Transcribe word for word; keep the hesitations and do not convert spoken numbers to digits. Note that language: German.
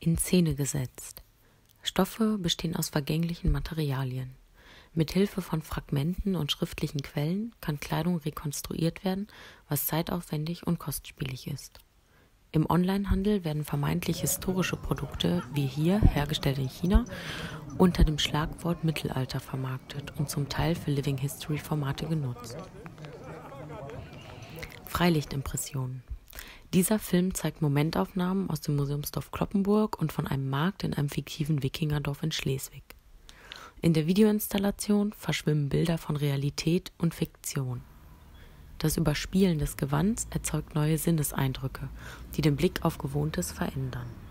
In Szene gesetzt. Stoffe bestehen aus vergänglichen Materialien. Mit Hilfe von Fragmenten und schriftlichen Quellen kann Kleidung rekonstruiert werden, was zeitaufwendig und kostspielig ist. Im Onlinehandel werden vermeintlich historische Produkte, wie hier, hergestellt in China, unter dem Schlagwort Mittelalter vermarktet und zum Teil für Living History-Formate genutzt. Freilichtimpressionen. Dieser Film zeigt Momentaufnahmen aus dem Museumsdorf Cloppenburg und von einem Markt in einem fiktiven Wikingerdorf in Schleswig. In der Videoinstallation verschwimmen Bilder von Realität und Fiktion. Das Überspielen des Gewands erzeugt neue Sinneseindrücke, die den Blick auf Gewohntes verändern.